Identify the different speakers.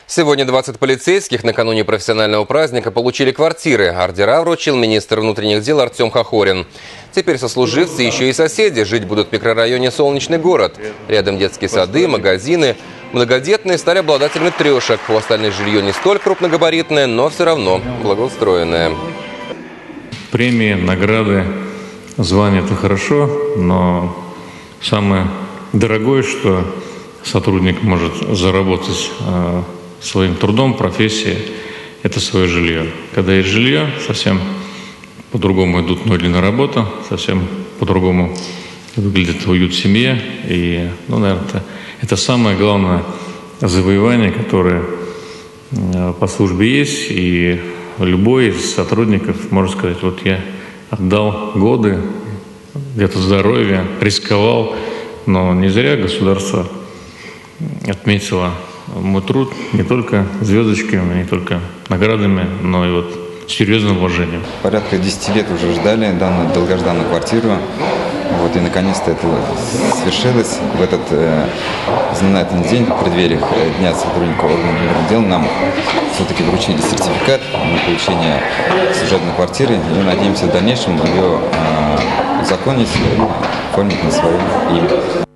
Speaker 1: Сегодня 20 полицейских накануне профессионального праздника получили квартиры. Ордера вручил министр внутренних дел Артем Хохорин. Теперь сослуживцы еще и соседи жить будут в микрорайоне «Солнечный город». Рядом детские сады, магазины. Многодетные стали обладателями трешек. У остальных жилье не столь крупногабаритное, но все равно благоустроенное.
Speaker 2: Премии, награды, звания – это хорошо, но самое дорогое, что сотрудник может заработать своим трудом, профессией, это свое жилье. Когда есть жилье, совсем по-другому идут ноги на работу, совсем по-другому выглядит уют в семье. И, наверное, это самое главное завоевание, которое по службе есть. И любой из сотрудников может сказать: вот я отдал годы, где-то здоровье, рисковал, но не зря государство отметило мой труд не только звездочками, не только наградами, но и вот серьезным уважением.
Speaker 3: Порядка 10 лет уже ждали данную долгожданную квартиру. И наконец-то это свершилось. В этот знаменательный день, в преддверии Дня сотрудника органов внутренних дел, нам все-таки вручили сертификат на получение служебной квартиры. И мы надеемся в дальнейшем ее узаконить и оформить на свое имя.